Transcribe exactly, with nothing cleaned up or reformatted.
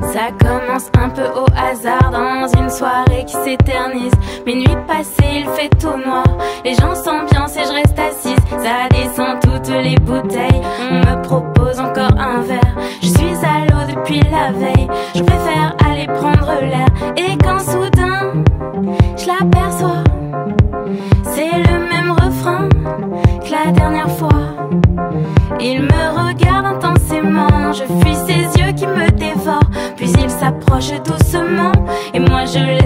Ça commence un peu au hasard dans une soirée qui s'éternise. Minuit passé, il fait tout noir, les gens s'ambiancent et je reste assise. Ça descend toutes les bouteilles, on me propose encore un verre. Je suis à l'eau depuis la veille, je préfère aller prendre l'air. Et quand soudain, je l'aperçois, c'est le même refrain que la dernière fois. Il me regarde intensément, je fuis ses yeux qui me dévorent. Puis il s'approche doucement et moi je